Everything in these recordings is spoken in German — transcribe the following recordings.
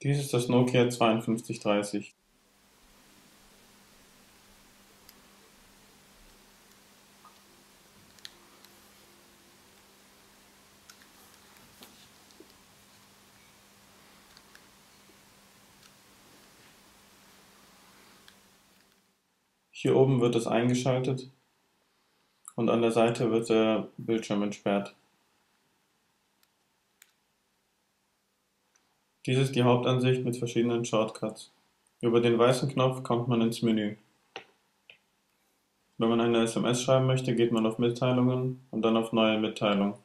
Dies ist das Nokia 5230. Hier oben wird es eingeschaltet und an der Seite wird der Bildschirm entsperrt. Dies ist die Hauptansicht mit verschiedenen Shortcuts. Über den weißen Knopf kommt man ins Menü. Wenn man eine SMS schreiben möchte, geht man auf Mitteilungen und dann auf Neue Mitteilung.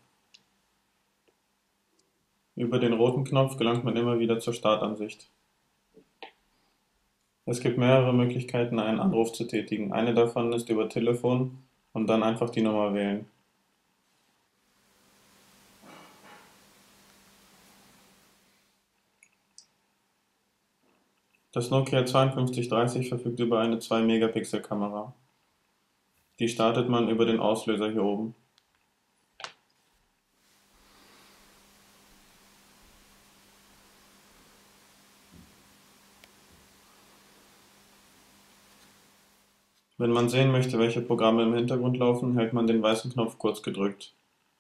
Über den roten Knopf gelangt man immer wieder zur Startansicht. Es gibt mehrere Möglichkeiten, einen Anruf zu tätigen. Eine davon ist über Telefon und dann einfach die Nummer wählen. Das Nokia 5230 verfügt über eine 2-Megapixel-Kamera. Die startet man über den Auslöser hier oben. Wenn man sehen möchte, welche Programme im Hintergrund laufen, hält man den weißen Knopf kurz gedrückt.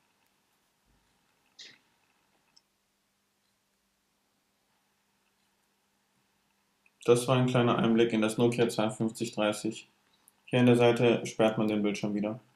Das war ein kleiner Einblick in das Nokia 5230. Hier an der Seite sperrt man den Bildschirm wieder.